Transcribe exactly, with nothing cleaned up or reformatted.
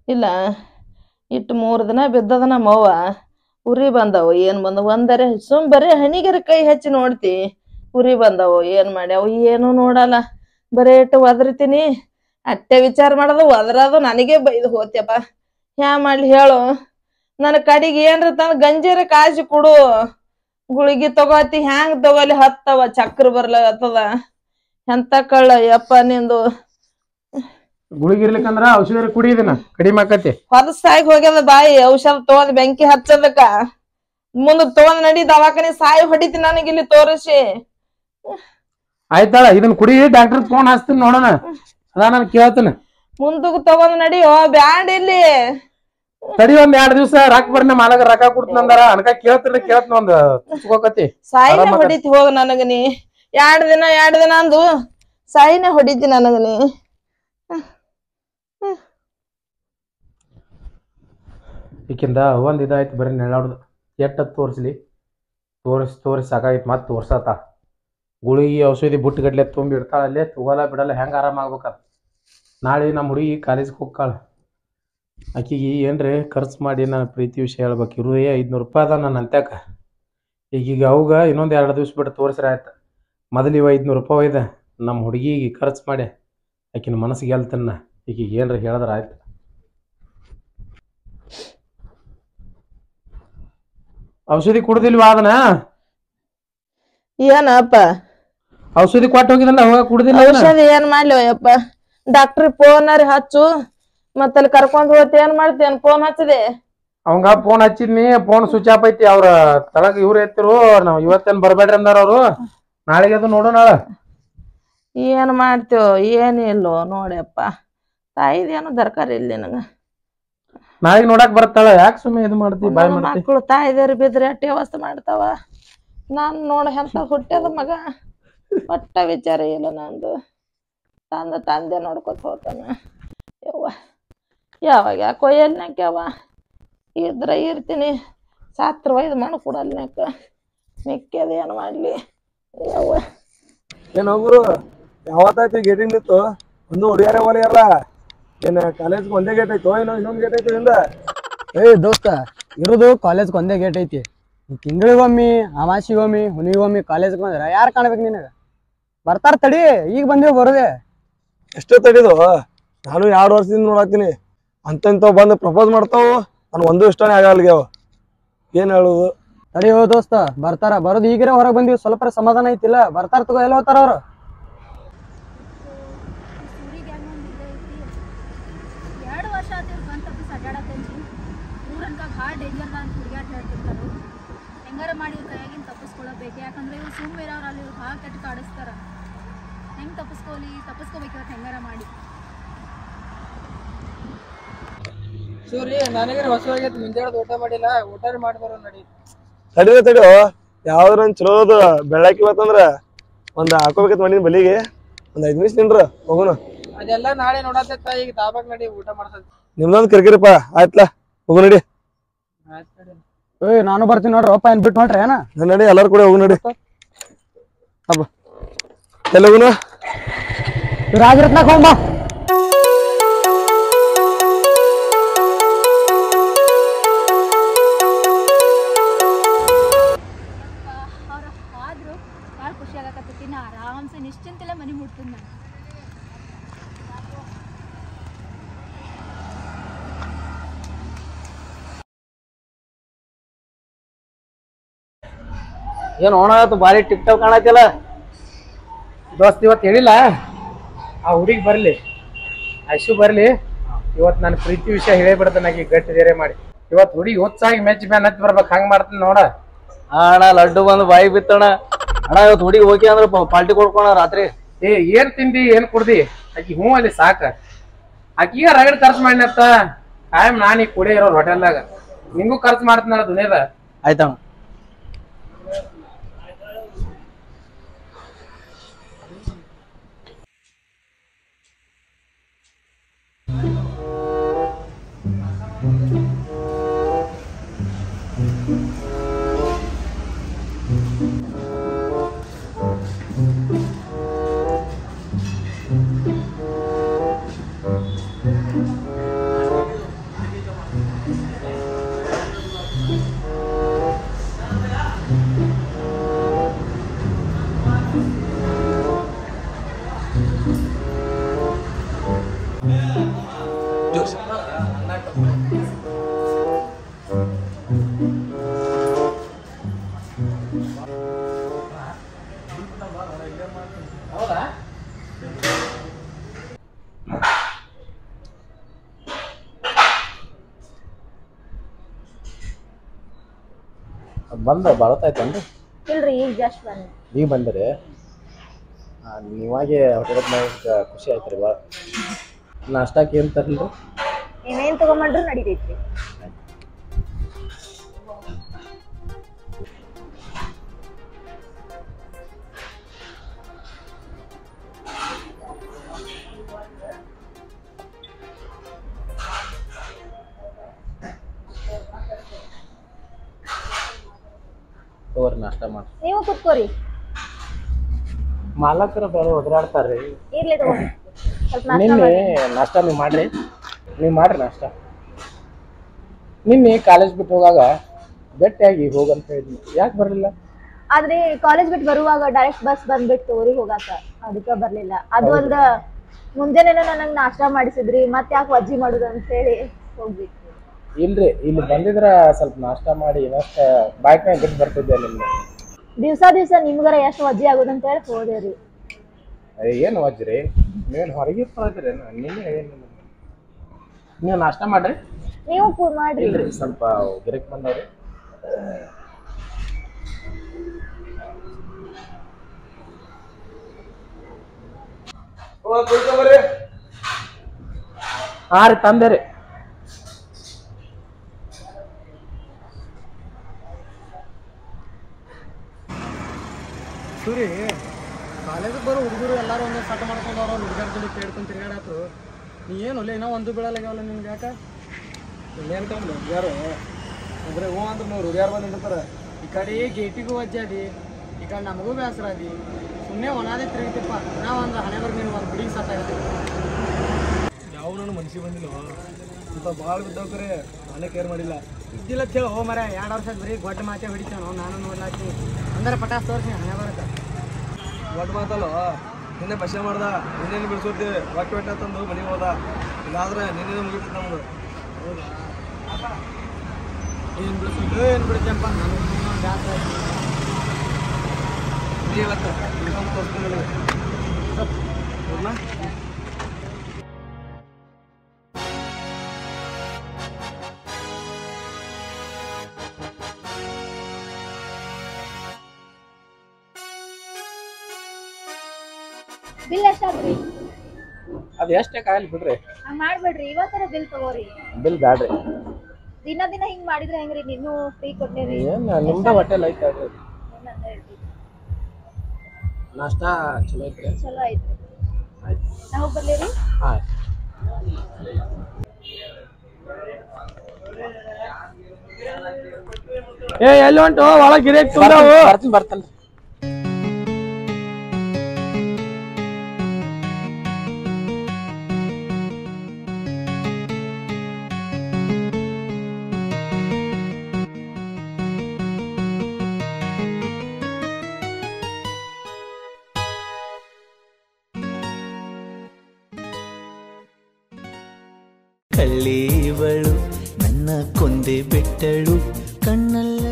ಇಲ್ಲ ಇಟ್ಟು ಮೂರು ದಿನ ಬಿದ್ದದ ನಮ್ಮವ್ವ ಉರಿ ಬಂದವು ಏನ್ ಬಂದವು ಒಂದರೆ ಸುಮ್ ಬರೀ ಹಣಿಗೆರ ಕೈ ಹಚ್ಚಿ ನೋಡ್ತಿ ಉರಿ ಬಂದವು ಏನ್ ಮಾಡ್ಯಾವು ಏನು ನೋಡಲ್ಲ ಬರೇ ಇಟ್ಟು ಒದರ್ತೀನಿ ಅಟ್ಟೆ ವಿಚಾರ ಮಾಡೋದು ಒದರದು ನನಗೆ ಬೈದು ಹೋತ್ಯಪ್ಪ ಹ್ಯಾ ಮಾಡ್ಲಿ ಹೇಳು ನನ್ನ ಕಡೆಗೆ ಏನ್ರ ತಂದ್ ಗಂಜೀರ ಕಾಸಿ ಕೊಡು ಗುಳಿಗಿ ತಗೋತಿ ಹ್ಯಾಂಗ್ ತಗೋಲಿ ಹತ್ತವ ಚಕ್ರ ಬರ್ಲಾಗತ್ತದ ಎಂತ ಕಳ್ಳ ಯಪ್ಪ ನಿಂದು ಗುಳಿಗಿರ್ಲಿಕ್ಕಂದ್ರ ಔಷಧ ಕುಡಿಯೋದಿನ ಕಡಿಮೆ ಆಕತಿ ಹೊಲಸಾಗಿ ಹೋಗ್ಯದ ಬಾಯಿ ಔಷಧ ತಗೊಂಡ್ ಬೆಂಕಿ ಹಚ್ಚದಕ್ಕ ಮುಂದ ತಗೊಂಡ್ ನಡಿ ದವಾಖಾನೆ ಸಾಯಿ ಹೊಡಿತಿ ನನಗೆ ಇಲ್ಲಿ ತೋರಿಸಿ ಆಯ್ತಾಳ ಇದನ್ ಕುಡಿ ಡಾಕ್ಟರ್ ಫೋನ್ ಹಚ್ತೀನಿ ನೋಡೋಣ ಅದ ನಾನು ಕೇಳ್ತೀನಿ ಮುಂದಕ್ ತಗೊಂಡ್ ನಡಿಯೋ ಬ್ಯಾಡ ಇಲ್ಲಿ ತಡಿ ಒಂದ್ ಎರಡ್ ದಿವ್ಸ ರಾಕ್ ಬರ್ನ ಮಾಲಕ ರೊಕ್ಕ ಕೊಡ್ತಂದಾರ ಅನ್ಕ ಕೇಳ್ತೀನಿ ಕೇಳ್ತೀನಿ ಒಂದ್ ತುಚ್ಕೋಕತಿ ಸಾಯಿನೇ ಹೊಡಿತಿ ಹೋಗ ನನಗ ನೀ ಎರಡ್ ದಿನ ಎರಡ್ ದಿನ ಅಂದು ಸಾಯಿನೇ ಹೊಡಿತಿ ನನಗ ನೀ ಈಕಿಂದ ಒಂದ್ ಇದಾಯ್ತು ಬರೀ ನೆಳ್ಳಾಡ್ದು ಎಟ್ಟ ತೋರಿಸ್ಲಿ ತೋರಿಸಿ ತೋರಿಸಿ ಸಾಕಾಗಿತ್ತು ಮತ್ತೆ ತೋರ್ಸತ್ತ ಗುಳಿಗೆ ಔಷಧಿ ಬುಟ್ಟು ಗಡ್ಲೆ ತುಂಬಿ ಇಡ್ತಾಳ ಅಲ್ಲೇ ತಗೋಲ್ಲ ಬಿಡಲ್ಲ ಹೆಂಗೆ ಆರಾಮ ಆಗ್ಬೇಕದ ನಾಳೆ ನಮ್ಮ ಹುಡುಗಿ ಕಾಲೇಜ್ಗೆ ಹೋಗ್ಕಾಳ ಆಕಿಗೆ ಏನ್ರಿ ಖರ್ಚು ಮಾಡಿ ನಾನು ಪ್ರೀತಿ ವಿಷಯ ಹೇಳ್ಬೇಕು ಇರು ಏ ಐದ್ನೂರು ರೂಪಾಯಿ ಅದ ನನ್ನ ಅಂತ್ಯಾಕ ಈಗೀಗ ಅವಾಗ ಇನ್ನೊಂದು ಎರಡು ದಿವ್ಸ ಬಿಟ್ಟು ತೋರಿಸ್ರೆ ಆಯ್ತು ಮೊದಲು ಇವ ಐದ್ನೂರು ರೂಪಾಯಿ ಒಯ್ದ ನಮ್ಮ ಹುಡುಗಿಗೆ ಖರ್ಚು ಮಾಡಿ ಆಕಿನ ಮನಸ್ಸಿಗೆ ಗೆಲ್ತನ್ನ ಈಗೀಗ ಏನ್ರಿ ಹೇಳಿದ್ರೆ ಆಯ್ತು ಔಷಧಿ ಕುಡ್ದಿಲ್ವಾ ಅದನ್ನ ಏನಪ್ಪ ಔಷಧಿ ಕೊಟ್ಟು ಹೋಗಿದಲ್ಲ ಅವಾಗ ಕುಡ್ದಿಲ್ಲ ಔಷಧಿ ಏನ್ ಮಾಡ್ಲಿ ಯಪ್ಪ ಡಾಕ್ಟರ್ ಫೋನ್ ಹಚ್ಚು ಮತ್ತಲ್ಲಿ ಕರ್ಕೊಂಡ್ ಹೋಗ್ತಿ ಏನ್ ಮಾಡ್ತೇನ್ ಫೋನ್ ಹಚ್ಚದೆ ಅವಂಗ ಫೋನ್ ಹಚ್ಚಿದ್ನಿ ಫೋನ್ ಸ್ವಿಚ್ ಆಫ್ ಐತಿ ಅವ್ರ ತಳಗ ಇವ್ರು ಎತ್ತಿರು ನಾವ್ ಇವತ್ತೇನ್ ಬರ್ಬೇಡ್ರಿ ಅಂದಾರ ಅವ್ರು ನಾಳೆಗೆ ಅದು ನೋಡೋಣ ಏನ್ ಮಾಡ್ತೇವ ಏನಿಲ್ಲೋ ನೋಡ್ಯಪ್ಪ ತಾಯಿದೇನು ದರ್ಕಾರ ಇಲ್ಲ ನನಗ ನಾಳೆಗೆ ನೋಡಕ್ ಬರ್ತಾಳ ಯಾಕೆ ಸುಮ್ಮನೆ ಇದು ಮಾಡ್ತಿ ಬಾಯ್ ಮಾಡ್ತಿ ಮಕ್ಕಳು ತಾಯಿದೇರು ಬಿದ್ರೆ ಅಟ್ಟೆ ಅವಸ್ಥೆ ಮಾಡ್ತಾವ ನಾನ್ ನೋಡ ಎಂತ ಹುಟ್ಟ್ಯದ ಮಗ ಒಟ್ಟ ವಿಚಾರ ಇಲ್ಲ ನಂದು ತಂದ ತಂದೆ ನೋಡ್ಕೊತ ಹೋತಾನ ಯವ್ವ ಯಾವಾಗ ಯಾಕೋ ಎಲ್ನಾಕ್ಯವ ಇದ್ರ ಇರ್ತೀನಿ ಸಾತ್ರ ಒಯ್ದು ಮಣ್ಣು ಕೊಡಲ್ನಾಕ ಮಿಕ್ಕದ ಏನು ಮಾಡ್ಲಿ ಯವ್ವ ಏನ್ ಹೋಗ್ರು ಯಾವತ್ತಾಯ್ತು ಗೇಟಿಂಗ್ ನಿಂತು ಒಂದು ಹುಡುಗಿಯರೇ ಒಲೆಯಲ್ಲ ಏನ ಕಾಲೇಜ್ಗೆ ಒಂದೇ ಗೇಟ್ ಐತೋ ಏನೋ ಇನ್ನೊಂದು ಗೇಟ್ ಐತಿ ಹಿಂದ ಏಯ್ ದೋಸ್ತ ಇರೋದು ಕಾಲೇಜ್ಗೆ ಒಂದೇ ಗೇಟ್ ಐತಿ ತಿಂಗಳಿಗೊಮ್ಮಿ ಅಮಾಸಿಗೊಮ್ಮಿ ಹುಣಿಗೊಮ್ಮಿ ಕಾಲೇಜ್ಗೆ ಬಂದ್ರೆ ಯಾರು ಕಾಣ್ಬೇಕು ನಿನಗೆ ಬರ್ತಾರ ತಡಿ ಈಗ ಬಂದೇವು ಬರೋದೆ ಎಷ್ಟೇ ತಡಿದು ನಾನು ಎರಡು ವರ್ಷದಿಂದ ನೋಡಾಕ್ತೀನಿ ಅಂತಂತವ್ ಬಂದು ಪ್ರಪೋಸ್ ಮಾಡ್ತಾವು ನಾನು ಒಂದು ಇಷ್ಟನೇ ಆಗಲ್ಗ್ಯಾವ ಏನ್ ಹೇಳುದು ತಡಿ ಹೋ ದೋಸ್ತ ಬರ್ತಾರ ಬರೋದು ಈಗಿರ ಹೊರಗೆ ಬಂದಿವಿ ಸ್ವಲ್ಪ ಸಮಾಧಾನ ಐತಿಲ್ಲ ಬರ್ತಾರ ತಗೋ ಎಲ್ಲ ಹೋಗ್ತಾರ ಅವ್ರು ಎರಡು ವರ್ಷ ಆತಿರ್ ಬಂದು ತಪ್ಪಿಸಿ ಅಡ್ಡಾಡತ್ತೇನಿ ಊರನ್ಕ ಭಾಳ ಡೇಂಜರ್ ಅಂತ ಹುಡುಗಾಟ ಹೇಳ್ತಿರ್ತಾರೆ ಹೆಂಗಾರ ಮಾಡಿ ಇವ್ರ ಕೈಯಾಗಿನ ತಪ್ಪಿಸ್ಕೊಳ್ಳಬೇಕು ಯಾಕಂದ್ರೆ ಇವ್ರು ಸುಮ್ಮನೆ ಇರೋರು ಅಲ್ಲಿ ಇವ್ರು ಭಾಳ ಕೆಟ್ಟ ಕಾಡಿಸ್ತಾರ ಹೆಂಗೆ ತಪ್ಪಿಸ್ಕೋಲಿ ತಪ್ಪಿಸ್ಕೋಬೇಕು ಇವತ್ತು ಹೆಂಗಾರ ಮಾಡಿ ಸೂರಿ ನನಗೆ ಹೊಸವಾಗೈತಿ ಮುಂಜಾನೆ ಊಟ ಮಾಡಿಲ್ಲ ಊಟ ಮಾಡಿ ಬರೋ ನಡಿ ತಡಿದ ತಡಿಯೋ ಯಾವ್ದ್ರ ಚಲೋದು ಬೆಳಕಿ ಇವತ್ತಂದ್ರ ಒಂದ್ ಹಾಕೋಬೇಕತ್ ಮಾಡಿನ ಬಲಿಗೆ ಒಂದ್ ಐದ್ ನಿಮಿಷ ನಿಂಡ್ರ ಹೋಗೋಣ ಅದೆಲ್ಲ ನಾಳೆ ನೋಡತ್ತ ಈಗ ತಾಬಾಕ್ ನಡಿ ಊಟ ಮಾಡ್ಸದ್ ನಿಮ್ದೊಂದ್ ಕಿರಿಕಿರಿಪ್ಪ ಆಯ್ತಲ್ಲ ಹೋಗು ನಡಿ ಏಯ್ ನಾನು ಬರ್ತೀನಿ ನೋಡ್ರಿ ಅಪ್ಪ ಏನ್ ಬಿಟ್ಟು ನೋಡ್ರಿ ಏನ ನಡಿ ಎಲ್ಲಾರು ಕೂಡ ಹೋಗು ನಡಿ ಹಬ್ಬ ಎಲ್ಲ ಹೋಗುನ ರಾಜರತ್ನಾಕ್ ಹೋಗ್ಬಾ ಅವ್ರು ಆದ್ರು ಭಾಳ ಖುಷಿ ಆಗಕತ್ತೈತಿ ನಾ ಆರಾಮ್ಸೆ ನಿಶ್ಚಿಂತೆಲ್ಲ ಮನೆ ಮುಟ್ತೀನಿ ನಾನು ಏನ್ ಓಣಾತು ಬಾರಿ ಟಿಪ್ ಟಾಪ್ ಕಾಣತಿಲ್ಲ ದೋಸ್ತ್ ಇವತ್ತು ಹೇಳಿಲ್ಲ ಆ ಹುಡುಗಿ ಬರ್ಲಿ ಐಶು ಬರ್ಲಿ ಇವತ್ತು ನನ್ನ ಪ್ರೀತಿ ವಿಷಯ ಹೇಳೇ ಬಿಡ್ತಾನೆ ಆಕಿ ಗಟ್ಟಿ ಧೈರ್ಯ ಮಾಡಿ ಇವತ್ತು ಹುಡುಗಿ ಹೊತ್ತಾಗಿ ಮೆಚ್ಚ ಮ್ಯಾನ್ ಹತ್ತಿ ಬರ್ಬೇಕು ಹಂಗ್ ಮಾಡ್ತೀನಿ ನೋಡ ಅಣ್ಣ ಲಡ್ಡು ಬಂದು ಬಾಯಿ ಬಿತ್ತಣ ಅಣ್ಣ ಇವತ್ತು ಹುಡುಗಿ ಹೋಗಿ ಅಂದ್ರೆ ಪಾರ್ಟಿ ಕೊಡ್ಕೋಣ ರಾತ್ರಿ ಏ ಏನ್ ತಿಂದಿ ಏನ್ ಕುಡ್ದಿ ಆಕಿ ಹ್ಞೂ ಅಲ್ಲಿ ಸಾಕ ಆಕಿಗ ರಗಡ್ ಖರ್ಚು ಮಾಡಿನತ್ತ ಕಾಯಂ ನಾನು ಈಗ ಕುಡಿಯ ಇರೋರು ಹೋಟೆಲ್ದಾಗ ನಿಂಗೂ ಖರ್ಚು ಮಾಡ್ತೀನಲ್ಲ ದುನಿಯಾದ ಆಯ್ತಣ್ಣ ದಿವಸ ಬಂದ ಬಳತಾಯ್ತೇನ್ರಿ ಇಲ್ರಿ ಈಗ ಜಸ್ಟ್ ಬಂದ್ ಈಗ ಬಂದಿರಿ ನೀವಾಗೆ ಹೊಟ್ಟೆ ಖುಷಿ ಆಯ್ತು ರೀ ಭಾಳ ನಾಷ್ಟಾಕ್ಕೆ ಏನು ತರಲ್ರಿ ಏನೇನ್ ತಗೊಂಡ್ರು ನಡೀತೈತ್ರಿ ತಗೋರಿ ನಾಷ್ಟ ಮಾಡಿ ನೀವು ಕುತ್ಕೋರಿ ಮಾಲಕರು ಬೇರೆ ಒದರಾಡ್ತಾರ್ರಿ ಇರ್ಲಿ ತಗೋರಿ ಸ್ವಲ್ಪ ನಾಷ್ಟ ನಿನ್ನೆ ಮಾಡಿ ನಾಷ್ಟ ನೀವು ಮಾಡ್ರಿ ನೀವು ಮಾಡ್ರಿ ನಾಷ್ಟ ನಿನ್ನೆ ಕಾಲೇಜ್ ಬಿಟ್ಟು ಹೋಗಾಗ ಭೇಟಿಯಾಗಿ ಹೋಗಂತ ಹೇಳಿದ್ನಿ ಯಾಕೆ ಬರಲಿಲ್ಲ ಆದ್ರೆ ಕಾಲೇಜ್ ಬಿಟ್ಟು ಬರುವಾಗ ಡೈರೆಕ್ಟ್ ಬಸ್ ಬಂದ್ಬಿಟ್ಟು ಊರಿಗೆ ಹೋಗಾಕ ಅದಕ್ಕ ಬರ್ಲಿಲ್ಲ ಅದು ಒಂದ ಮುಂಜಾನೆನ ನನಗ್ ನಾಷ್ಟ ಮಾಡಿಸಿದ್ರಿ ಮತ್ ಯಾಕೆ ವಜ್ಜಿ ಮಾಡುದು ಅಂತ ಹೇಳಿ ಹೋಗ್ಬಿಟ್ಟು ಇಲ್ರಿ ಇಲ್ಲಿ ಬಂದಿದ್ರ ಸ್ವಲ್ಪ ನಾಷ್ಟ ಮಾಡಿ ಇನ್ನಷ್ಟ ಬೈಕ್ ಮ್ಯಾಗ ಬಿಟ್ಟು ಬರ್ತಿದ್ದೆ ನಿಮ್ಗೆ ದಿವ್ಸ ದಿವ್ಸ ನಿಮ್ಗರ ಎಷ್ಟ್ ವಜ್ಜಿ ಆಗುದಂತ ಹೇಳಿ ಹೋದೇವ್ರಿ ಏನು ವಜ್ರಿ ನೀವೇನು ಹೊರಗೆ ಇರ್ತೀರಿ ನಿನ್ನೆ ಹೇಳಿ ನೀವು ನಾಷ್ಟ ಮಾಡ್ರಿ ನೀವು ಪೂ ಮಾಡ್ರಿ ಇಲ್ರಿ ಸ್ವಲ್ಪ ಗಿರಕ್ ಬಂದವ್ರಿ ಹಾ ರೀ ತಂದೆ ರೀ ಸೂರಿ ಕಾಲೇಜಿಗೆ ಬರೋ ಹುಡುಗರು ಎಲ್ಲರೂ ಒಂದೊಂದು ಸಟ್ ಮಾಡ್ಕೊಂಡು ಅವ್ರು ಹುಡುಗಾರ ಜೊತೆ ಕೇಳ್ಕೊಂಡು ತಿರ್ಗಾಡತ್ರು ನೀ ಏನು ಒಳ್ಳೆ ಇನ್ನೂ ಒಂದು ಬೀಳಲ್ಲಾಗ್ಯಾವಲ್ಲ ನಿನ್ಗೆ ಯಾಕೆ ಇನ್ನೇನು ಕಮ್ಮಿ ಯಾರು ಅಂದ್ರೆ ಹ್ಞೂ ಅಂದ್ರೆ ನೀವು ಹುಡುಗ್ಯಾರು ಬಂದು ನಿಂತಿರ್ತಾರೆ ಈ ಕಡೆ ಗೇಟಿಗೂ ವಜ್ಜಾದಿ ಈ ಕಡೆ ನಮಗೂ ಬೇಸರ ಅದಿ ಸುಮ್ಮನೆ ಒಣಾದೇ ತಿರುಗಿತಿಪ್ಪ ನಾವು ಒಂದು ಹಣೆ ಬರ್ಗೆ ನೀನು ಒಂದು ಹುಡುಗಿ ಸತ್ತಾಗತ್ತೆ ಯಾವ ನಾನು ಮನ್ಸಿಗೆ ಬಂದಿಲ್ಲ ಸ್ವಲ್ಪ ಭಾಳ ಬಿದ್ದವ್ರೆ ನಾನೇ ಕೇರ್ ಮಾಡಿಲ್ಲ ಇದ್ದಿಲ್ಲ ಹೇಳಿ ಹೋ ಮರ ಎರಡು ವರ್ಷ ಬರೀ ಗೊಡ್ಡ ಮಾತೆ ಹೊಡಿತಾನೋ ನಾನು ನೋಡ್ಲಾತೀನಿ ಅಂದ್ರೆ ಪಟಾಸ್ ತೋರಿಸಿ ಹಣೆ ಬರುತ್ತೆ ಒಟ್ಟು ಮಾತಲ್ಲ ನಿನ್ನೆ ಪಶ್ಯ ಮಾಡ್ದ ನಿನ್ನೇನು ಬಿಡಿಸೋತಿ ವಾಕ್ಯ ಬೆಟ್ಟ ತಂದು ಮನೆಗೆ ಹೋದ ಇಲ್ಲಾದ್ರೆ ನಿನ್ನೆ ಮುಗಿತೈತೆ ನಮ್ದು ಏನು ಬಿಡಿಸಿದ್ದು ಏನು ಬಿಡ್ತೇನಪ್ಪ ನನಗೆ ಜಾಸ್ತಿ ಆಯ್ತು ನೀ ಇವತ್ತು ಬಿಡ್ಕೊಂಡು ತೋರಿಸ್ತೀನಿ ನನಗೆ ಬಿಲ್ ಎಷ್ಟಾದ್ರಿ ಅದು ಎಷ್ಟೇ ಕಾಯಲಿ ಬಿಡ್ರಿ ಹಂಗ್ ಮಾಡ್ಬೇಡ್ರಿ ಇವತ್ತರ ಬಿಲ್ ತಗೋರಿ ಬಿಲ್ ಬ್ಯಾಡ್ರಿ ದಿನ ದಿನ ಹಿಂಗ್ ಮಾಡಿದ್ರೆ ಹೆಂಗ್ರಿ ನೀನು ಫ್ರೀ ಕೊಟ್ಟೇರಿ ಏನು ನಿಮ್ದ ಹೋಟೆಲ್ ಐತೆ ಅಲ್ರಿ ನಾಷ್ಟ ಚಲೋ ಐತ್ರಿ ಚಲೋ ಐತ್ರಿ ಆಯ್ತು ನಾ ಹೋಗಿ ಬರ್ಲೇರಿ ಆಯ್ತು ಏ ಎಲ್ಲಿ ಹೊಂಟು ಒಳಗೆ ಗಿರೇಕ್ ತುಂಬ್ಯಾವು ಬರ್ತೀನಿ ಬರ್ತೇನೆ ಕಳ್ಳೀವಳು ನನ್ನ ಕೊಂದೆ ಬಿಟ್ಟಳು ಕಣ್ಣಲ್ಲೇ